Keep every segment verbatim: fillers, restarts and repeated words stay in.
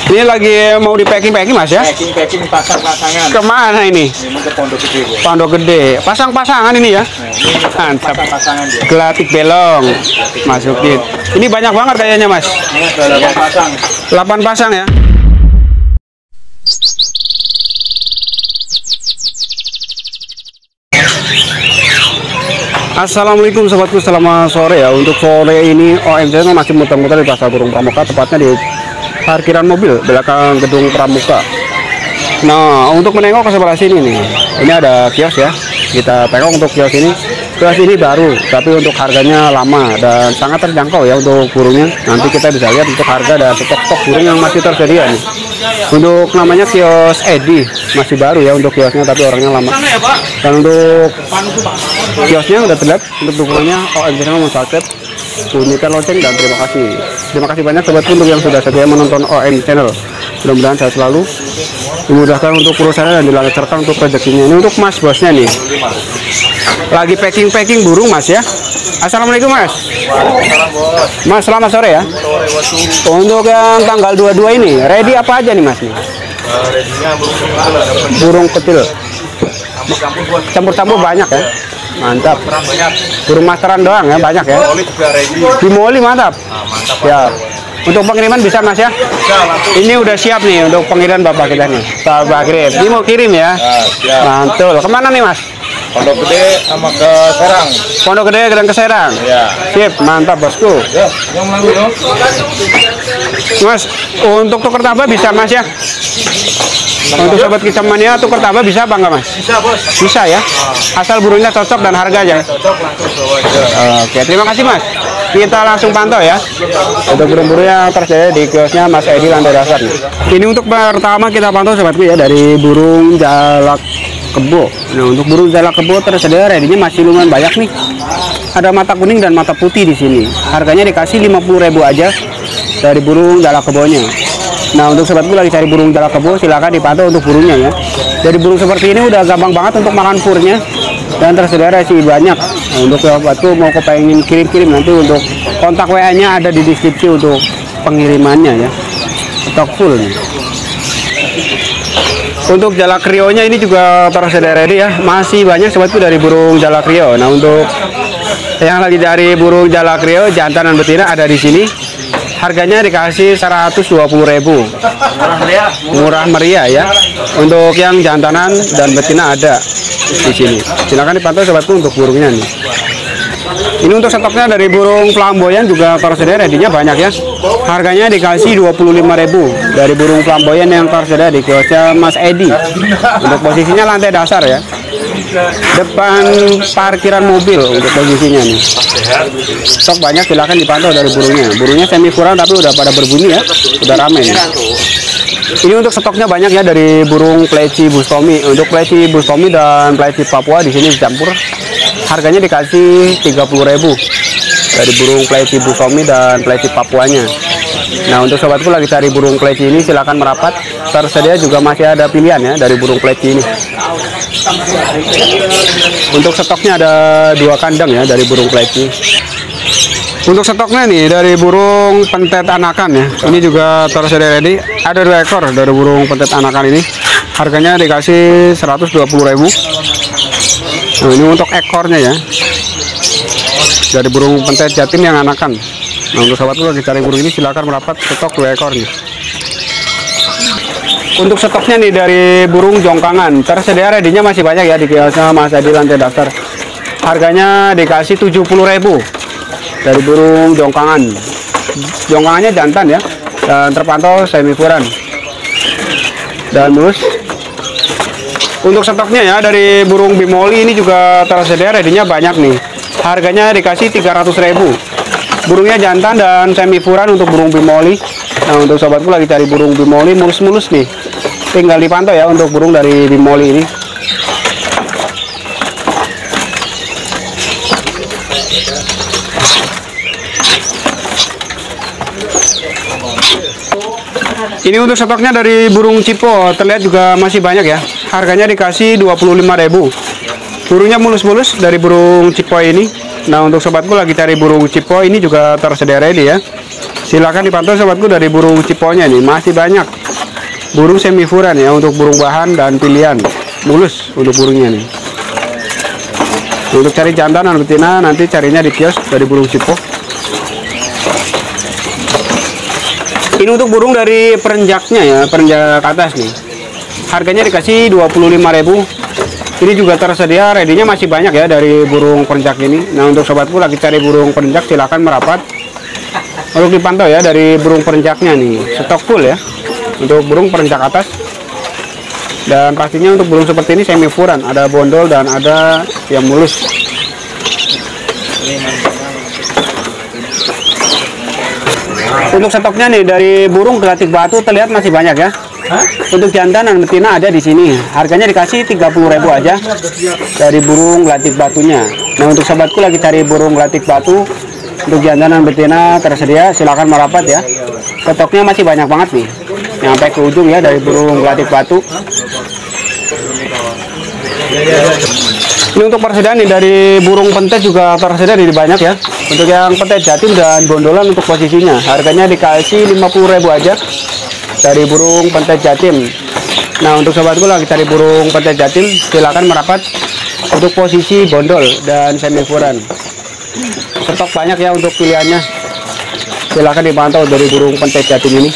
Ini lagi mau di packing-packing Mas ya? Packing-packing pasang-pasangan. Kemana ini? Ini ke Pondok Gede. Ya. Pondok Gede. Pasang-pasangan ini ya? Nah, ini mantap. Pasang-pasangan dia. Gelatik belong. Masukin. Ini banyak banget kayaknya Mas. Ini ada delapan pasang. delapan pasang ya? Assalamualaikum sobatku, selamat sore ya. Untuk sore ini O M Channel masih muter-muter di Pasar Burung Pramuka, tepatnya di parkiran mobil belakang gedung Pramuka. Nah, untuk menengok ke sebelah sini nih, ini ada kios ya. Kita tengok untuk kios ini. Kios ini baru, tapi untuk harganya lama dan sangat terjangkau ya untuk burungnya. Nanti kita bisa lihat untuk harga dan stok-stok burung yang masih tersedia nih. Untuk namanya kios Edi, masih baru ya untuk kiosnya, tapi orangnya lama. Dan untuk kiosnya udah terlihat untuk dukungannya O M Channel subscribe, bunyikan lonceng, dan terima kasih. Terima kasih banyak sobatku untuk yang sudah setia menonton O M Channel. Mudah-mudahan saya selalu dimudahkan untuk perusahaan dan dilancarkan untuk rezekinya. Ini untuk Mas bosnya nih. Lagi packing-packing burung Mas ya. Assalamualaikum Mas. Mas selamat sore ya. Untuk yang tanggal dua puluh dua ini ready apa aja nih Mas nih? Burung kecil. Campur-campur banyak ya. Mantap. Burung masteran doang ya, banyak ya. Bimoli mantap. Ya. Untuk pengiriman bisa Mas ya? Ini udah siap nih untuk pengiriman Bapak kita nih. Bapak kirim. Ini mau kirim ya? Mantul. Kemana nih Mas? Pondok Gede sama ke Serang. Pondok Gede dan ke Serang. Ya. Sip, mantap bosku. Ya, yang lalu ya. Mas, untuk tuker tambah bisa Mas ya? Untuk sobat Kisah Mania tuker tambah bisa apa enggak Mas? Bisa bos. Bisa ya? Asal burungnya cocok dan harganya. Cocok langsung bawa aja. Oke, terima kasih Mas. Kita langsung pantau ya. Untuk burung-burung yang tersedia di kiosnya Mas Edi lantai dasar nih. Ini untuk pertama kita pantau sobatku ya, dari burung jalak kebo. Nah, untuk burung jalak kebo tersedia ready-nya masih lumayan banyak nih. Ada mata kuning dan mata putih di sini. Harganya dikasih lima puluh ribu aja dari burung jalak kebonya. Nah, untuk sobatku lagi cari burung jalak kebo, silakan dipantau untuk burungnya ya. Jadi burung seperti ini udah gampang banget untuk makan furnya dan tersedia resi banyak. Nah, untuk sobatku mau kepengen kirim-kirim, nanti untuk kontak W A-nya ada di deskripsi untuk pengirimannya ya. Stok full nih. Untuk jalak rionya ini juga tersedia ready ya. Masih banyak sobatku dari burung jalak rio. Nah, untuk yang lagi dari burung jalak rio jantan dan betina ada di sini. Harganya dikasih seratus dua puluh ribu. Murah meriah. Murah meriah ya. Untuk yang jantanan dan betina ada di sini. Silakan dipantau sobatku untuk burungnya nih. Ini untuk stoknya dari burung flamboyan juga tersedia ready-nya banyak ya. Harganya dikasih dua puluh lima ribu dari burung flamboyan yang tersedia di kiosnya Mas Edi. Untuk posisinya lantai dasar ya. Depan parkiran mobil untuk posisinya nih. Stok banyak, silahkan dipantau dari burungnya. Burungnya semi kurang tapi udah pada berbunyi ya. Udah rame nih. Ini untuk stoknya banyak ya dari burung pleci bustomi. Untuk pleci bustomi dan pleci Papua di sini dicampur. Harganya dikasih tiga puluh ribu dari burung pleci bustomi dan pleci Papuanya. Nah, untuk sobatku lagi cari burung pleci ini silahkan merapat. Tersedia juga masih ada pilihan ya dari burung pleci ini. Untuk stoknya ada dua kandang ya dari burung pleci. Untuk stoknya nih dari burung pentet anakan ya. Ini juga tersedia ready. Ada dua ekor dari burung pentet anakan ini. Harganya dikasih seratus dua puluh ribu. Nah, ini untuk ekornya ya. Dari burung pentet jatim yang anakan. Nah, untuk sahabatku lagi cari burung ini silakan merapat, stok dua ekornya. Untuk stoknya nih dari burung jongkangan tersedia ready-nya masih banyak ya di kiosnya Mas Edi lantai dasar. Harganya dikasih tujuh puluh ribu dari burung jongkangan. Jongkangannya jantan ya dan terpantau semi furan dan mulus. Untuk stoknya ya dari burung bimoli ini juga tersedia ready-nya banyak nih. Harganya dikasih tiga ratus ribu. Burungnya jantan dan semi furan untuk burung bimoli. Nah, untuk sobatku lagi cari burung bimoli mulus-mulus nih. Tinggal dipantau ya untuk burung dari bimoli ini. Ini untuk stoknya dari burung cipo, terlihat juga masih banyak ya. Harganya dikasih dua puluh lima ribu. Burungnya mulus-mulus dari burung cipo ini. Nah, untuk sobatku lagi cari burung cipo ini juga tersedia ready ya. Silakan dipantau sobatku dari burung ciponya nih, masih banyak burung semifuran ya untuk burung bahan dan pilihan. Mulus untuk burungnya nih. Untuk cari jantan dan betina nanti carinya di kios dari burung cipo. Ini untuk burung dari perenjaknya ya, perenjak atas nih. Harganya dikasih dua puluh lima ribu. Ini juga tersedia, ready-nya masih banyak ya dari burung perenjak ini. Nah, untuk sobatku lagi cari burung perenjak silahkan merapat. Untuk dipantau ya dari burung perenjaknya nih, stok full ya. Untuk burung perenjak atas. Dan pastinya untuk burung seperti ini semifuran, ada bondol dan ada yang mulus. Untuk stoknya nih dari burung gelatik batu terlihat masih banyak ya. Hah? Untuk jantan dan betina ada di sini. Harganya dikasih tiga puluh ribu aja dari burung gelatik batunya. Nah, untuk sahabatku lagi cari burung gelatik batu untuk jantan dan betina tersedia, silahkan merapat ya. Stoknya masih banyak banget nih. Sampai ke ujung ya dari burung gelatik batu. Ini untuk persediaan nih dari burung pentet juga tersedia di banyak ya. Untuk yang pentet jatim dan bondolan untuk posisinya harganya dikasih lima puluh ribu aja dari burung pentet jatim. Nah, untuk sobatku lagi cari burung pentet jatim silakan merapat untuk posisi bondol dan semifuran. Stok banyak ya untuk pilihannya. Silakan dipantau dari burung pentet jatim ini.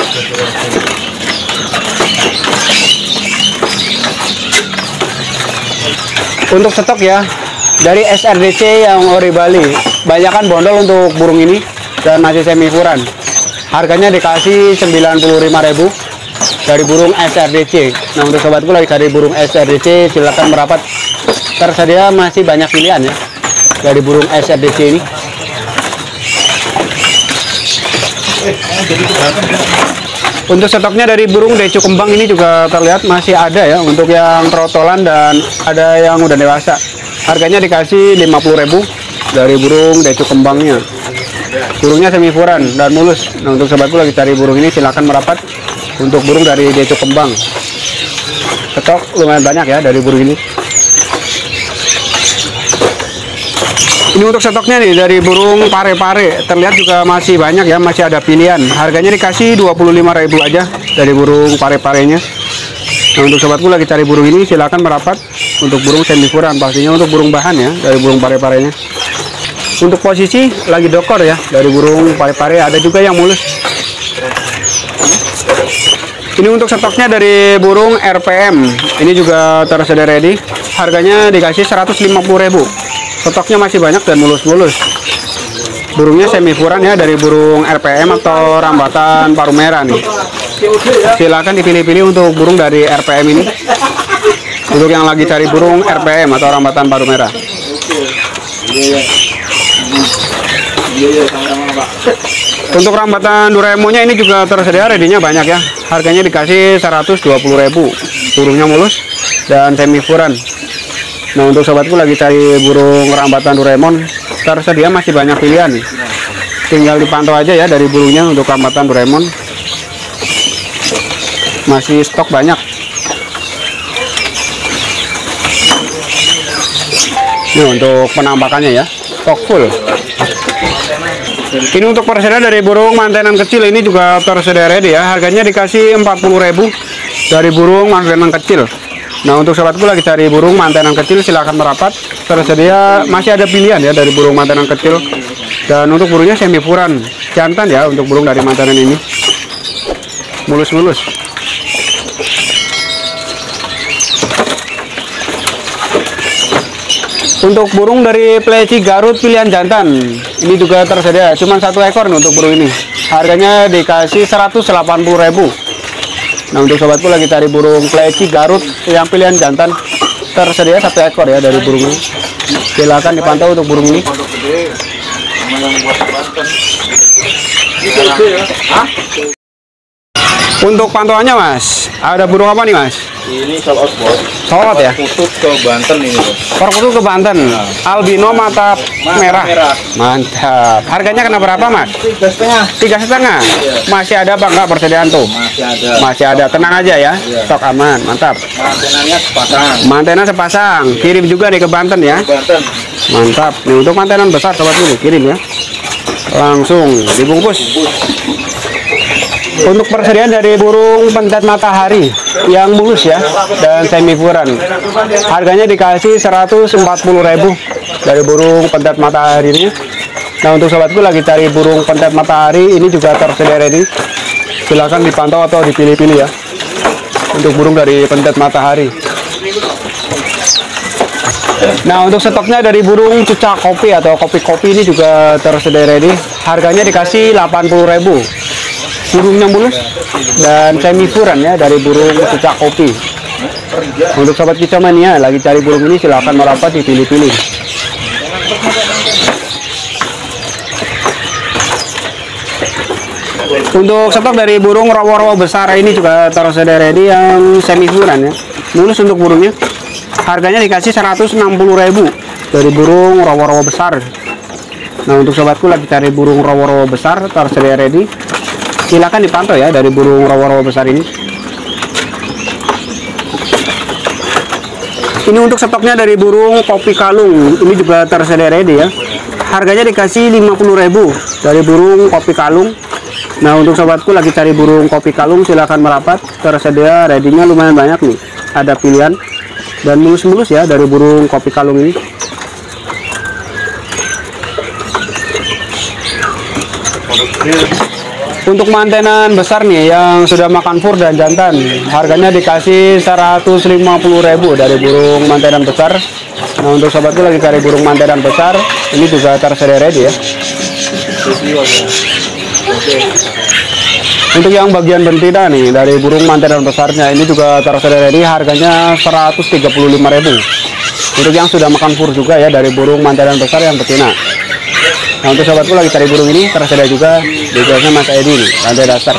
Untuk stok ya dari S R D C yang ori Bali, banyakan bondol untuk burung ini dan masih semifuran. Harganya dikasih sembilan puluh lima ribu dari burung S R D C. Nah, untuk sobatku lagi cari burung S R D C silakan merapat. Tersedia masih banyak pilihan ya dari burung S R D C ini. Untuk stoknya dari burung decu kembang ini juga terlihat masih ada ya untuk yang trotolan dan ada yang udah dewasa. Harganya dikasih lima puluh ribu dari burung decu kembangnya. Burungnya semifuran dan mulus. Nah, untuk sobatku lagi cari burung ini silahkan merapat untuk burung dari decu kembang. Stok lumayan banyak ya dari burung ini. Ini untuk stoknya nih dari burung pare-pare terlihat juga masih banyak ya, masih ada pilihan. Harganya dikasih dua puluh lima ribu aja dari burung pare-parenya. Nah, untuk sobatku lagi cari burung ini silahkan merapat untuk burung semifuran, pastinya untuk burung bahan ya dari burung pare-parenya. Untuk posisi lagi dokor ya dari burung pare-pare, ada juga yang mulus. Ini untuk stoknya dari burung R P M. Ini juga tersedia ready. Harganya dikasih seratus lima puluh ribu. Stoknya masih banyak dan mulus-mulus. Burungnya semifuran ya dari burung R P M atau rambatan paru merah nih. Silakan dipilih-pilih untuk burung dari R P M ini. Untuk yang lagi cari burung R P M atau rambatan paru merah. Untuk rambatan Doraemonnya ini juga tersedia ready-nya banyak ya. Harganya dikasih seratus dua puluh ribu. Burungnya mulus dan semifuran. Nah, untuk sobatku lagi cari burung rambatan Doraemon tersedia masih banyak pilihan. Tinggal dipantau aja ya dari burungnya untuk rambatan Doraemon. Masih stok banyak. Ini untuk penampakannya ya, stok full. Ini untuk persediaan dari burung mantenan kecil ini juga tersedia ready ya. Harganya dikasih empat puluh ribu dari burung mantenan kecil. Nah, untuk sobatku lagi cari burung mantenan kecil silahkan merapat. Tersedia masih ada pilihan ya dari burung mantenan kecil. Dan untuk burungnya semifuran jantan ya untuk burung dari mantenan ini. Mulus-mulus. Untuk burung dari pleci Garut pilihan jantan ini juga tersedia, cuma satu ekor nih untuk burung ini. Harganya dikasih seratus delapan puluh ribu. Nah, untuk sobatku lagi cari burung pleci Garut yang pilihan jantan tersedia satu ekor ya dari burung ini. Silakan dipantau untuk burung ini. Untuk pantauannya Mas, ada burung apa nih Mas? Ini solot bos. Solot ya? Kutub ke Banten ini bos. Perkutut ke Banten. Albino mata merah. merah. Mantap. Harganya kena berapa Mas? Tiga setengah. Tiga setengah. Iya. Masih ada apa enggak persediaan tuh? Masih ada. Masih ada. Tenang aja ya. Iya. Stok aman. Mantap. Mantenannya sepasang. Mantena sepasang. Kirim juga nih ke Banten ya. Banten. Mantap. Nih untuk mantenan besar sobat dulu kirim ya. langsung dibungkus. Untuk persediaan dari burung pentet matahari yang mulus ya dan semi furan, harganya dikasih seratus empat puluh ribu dari burung pentet matahari ini. Nah, untuk sobatku lagi cari burung pentet matahari, ini juga tersedia ready. Silahkan dipantau atau dipilih-pilih ya untuk burung dari pentet matahari. Nah, untuk stoknya dari burung cucak kopi atau kopi-kopi ini juga tersedia ready. Harganya dikasih delapan puluh ribu. Burungnya mulus dan semi furan ya dari burung cucak kopi. Untuk sobat kicomania lagi cari burung ini, silahkan merapat dipilih-pilih. Untuk stok dari burung rawa-rawa besar ini juga tersedia ready yang semi furan ya. Mulus untuk burungnya. Harganya dikasih seratus enam puluh ribu dari burung rawa-rawa besar. Nah, untuk sobatku lagi cari burung rawa-rawa besar tersedia ready. Silakan dipantau ya dari burung rawa-rawa besar ini. Ini untuk stoknya dari burung kopi kalung, ini juga tersedia ready ya. Harganya dikasih lima puluh ribu dari burung kopi kalung. Nah, untuk sobatku lagi cari burung kopi kalung, silahkan merapat, tersedia ready-nya lumayan banyak nih. Ada pilihan dan mulus-mulus ya dari burung kopi kalung ini. Untuk mantenan besar nih yang sudah makan fur dan jantan, harganya dikasih seratus lima puluh ribu dari burung mantenan besar. Nah, untuk sobatku lagi cari burung mantenan besar, ini juga tersedia ready ya. Untuk yang bagian betina nih dari burung mantenan besarnya, ini juga tersedia ready, harganya seratus tiga puluh lima ribu. Untuk yang sudah makan fur juga ya dari burung mantenan besar yang betina. Nah, untuk sobatku lagi cari burung ini tersedia juga di kiosnya Mas Edi nih, lantai dasar.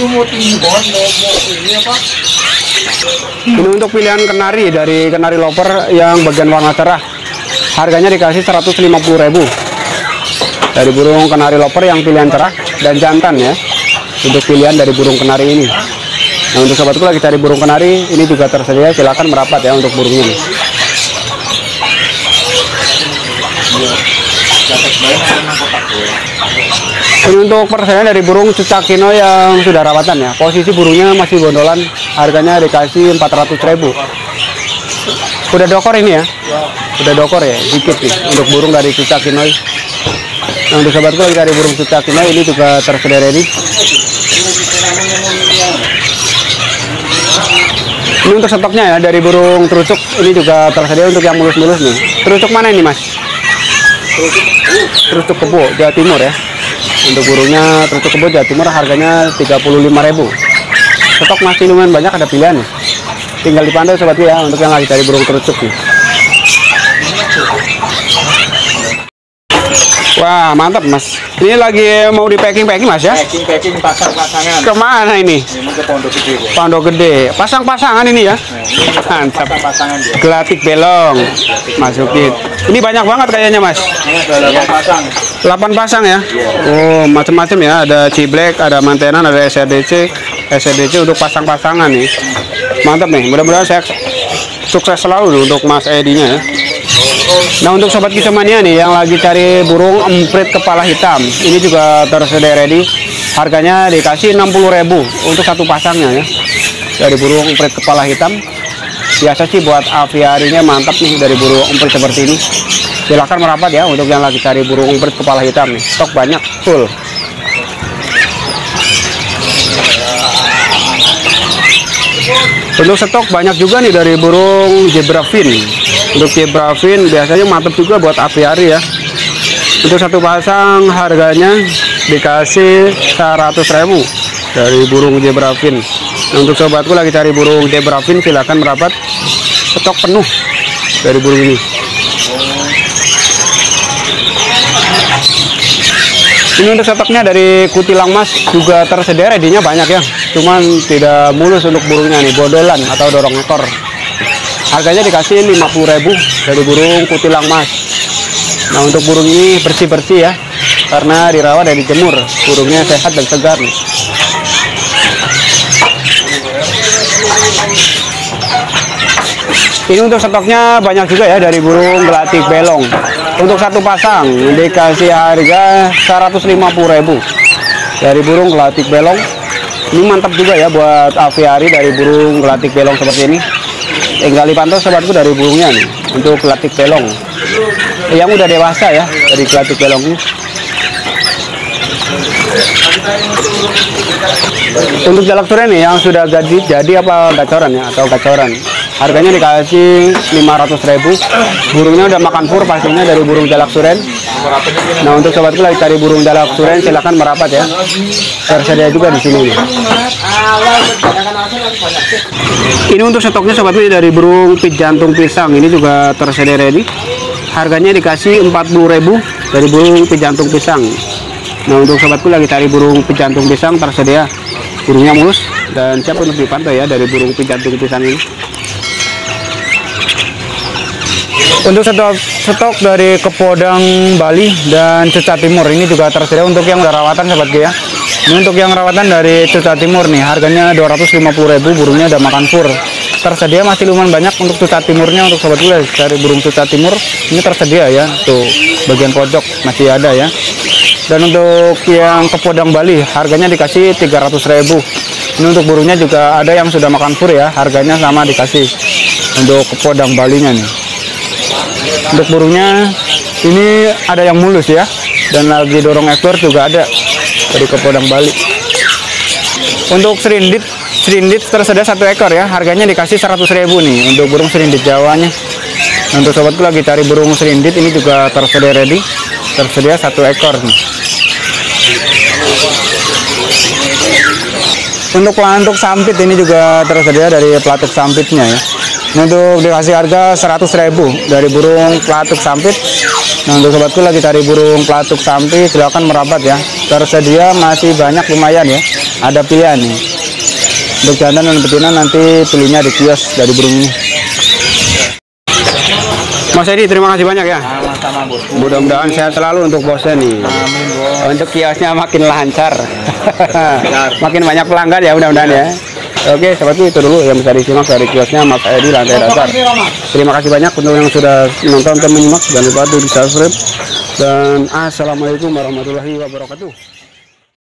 Ini untuk pilihan kenari dari kenari loper yang bagian warna cerah, harganya dikasih seratus lima puluh ribu dari burung kenari loper yang pilihan cerah dan jantan ya. Untuk pilihan dari burung kenari ini. Nah, untuk sobatku lagi cari burung kenari, ini juga tersedia, silahkan merapat ya untuk burungnya nih. Ini untuk persediaan dari burung cucak kino yang sudah rawatan ya. Posisi burungnya masih gondolan, harganya dikasih empat ratus ribu. Udah dokor ini ya? Udah dokor ya, dikit nih untuk burung dari cucak kino. Nah, untuk sobatku lagi cari burung cucak kino, ini juga tersedia ready. Ini untuk stoknya ya dari burung terucuk, ini juga tersedia untuk yang mulus-mulus nih. Terucuk mana ini Mas? Terucuk kebo Jawa Timur ya. Untuk burungnya terucuk kebo Jawa Timur, harganya tiga puluh lima ribu. Stok masih lumayan banyak, ada pilihan nih. Tinggal dipantau sobatku ya untuk yang lagi cari burung terucuk nih. Wah, mantap Mas. Ini lagi mau di packing-packing Mas ya? Packing-packing pasang-pasangan. Kemana ini? Ini ke Pondok Gede. Pondok Gede. Pasang-pasangan ini ya? Nah, ini mantap. pasang-pasangan dia. Gelatik belong. Masukin. Ini banyak banget kayaknya Mas. Ini ada delapan pasang. delapan pasang ya? Oh, macam-macam ya. Ada ciblek, ada mantenan, ada S R D C. S R D C untuk pasang-pasangan nih. Mantap nih. Mudah-mudahan saya sukses selalu untuk Mas Edi-nya ya. Nah, untuk sobat kicomania nih yang lagi cari burung emprit kepala hitam, ini juga tersedia ready. Harganya dikasih enam puluh ribu untuk satu pasangnya ya. Dari burung emprit kepala hitam. Biasa sih buat aviarinya mantap nih dari burung emprit seperti ini. Silahkan merapat ya untuk yang lagi cari burung emprit kepala hitam nih. Stok banyak, full. Untuk stok banyak juga nih dari burung zebra fin. Untuk zebra fin biasanya mantap juga buat aviari ya. Untuk satu pasang harganya dikasih seratus ribu dari burung zebra fin. Nah, untuk sobatku lagi cari burung zebra fin, silahkan merapat, stok penuh dari burung ini. Ini untuk stoknya dari kutilang mas juga tersedia, ready-nya banyak ya, cuman tidak mulus untuk burungnya nih, bodolan atau dorong ekor. Harganya dikasih lima puluh ribu dari burung kutilang mas. Nah, untuk burung ini bersih-bersih ya, karena dirawat dan dijemur. Burungnya sehat dan segar nih. Ini untuk stoknya banyak juga ya dari burung gelatik belong. Untuk satu pasang dikasih harga seratus lima puluh ribu dari burung gelatik belong. Ini mantap juga ya buat aviari dari burung gelatik belong seperti ini. Tinggal dipantau sobatku dari burungnya nih untuk gelatik belong yang udah dewasa ya dari gelatik belong ini. Untuk jalak suren nih yang sudah jadi jadi apa gacoran ya atau gacoran, harganya dikasih lima ratus ribu. Burungnya udah makan pur pastinya dari burung jalak suren. Nah untuk sobatku lagi cari burung jalak suren silahkan merapat ya, tersedia juga di sini nih. Ini untuk stoknya sobatku dari burung pit jantung pisang, ini juga tersedia ready. Harganya dikasih empat puluh ribu dari burung pit jantung pisang. Nah untuk sobatku lagi cari burung pit jantung pisang, tersedia, burungnya mulus dan siap untuk dipantau ya dari burung pit jantung pisang ini. Untuk stok stok dari Kepodang Bali dan Cuca Timur ini juga tersedia untuk yang udah rawatan sobatku ya. Ini untuk yang rawatan dari Cuca Timur nih, harganya dua ratus lima puluh ribu, burungnya udah makan pur. Tersedia masih lumayan banyak untuk Cuca Timurnya. Untuk sobat gue dari burung Cuca Timur ini tersedia ya, tuh bagian pojok masih ada ya. Dan untuk yang Kepodang Bali harganya dikasih tiga ratus ribu. Ini untuk burungnya juga ada yang sudah makan pur ya, harganya sama dikasih untuk Kepodang Balinya nih. Untuk burungnya ini ada yang mulus ya, dan lagi dorong ekor juga ada dari Kepodang Bali. Untuk serindit serindit tersedia satu ekor ya, harganya dikasih seratus ribu nih untuk burung serindit Jawanya. Untuk sobatku lagi cari burung serindit ini juga tersedia ready, tersedia satu ekor nih. Untuk pelantuk sampit ini juga tersedia dari pelatuk sampitnya ya. Untuk dikasih harga seratus ribu dari burung pelatuk sampit. Nah untuk sobatku lagi cari burung pelatuk sampit silahkan merapat ya, tersedia masih banyak lumayan ya, ada pilihan nih. Untuk jantan dan betina nanti pilihnya di kios dari burung ini. Mas Edi, terima kasih banyak ya. Sama-sama bos. Mudah-mudahan sehat selalu untuk bosnya nih. Amin bos. Untuk kiosnya makin lancar. Makin banyak pelanggan ya mudah-mudahan ya. Oke, sobatku itu dulu yang bisa disimak dari kiosnya Mas Edi lantai dasar. Terima kasih banyak untuk yang sudah menonton dan menyimak. Jangan lupa untuk di subscribe. Dan assalamualaikum warahmatullahi wabarakatuh.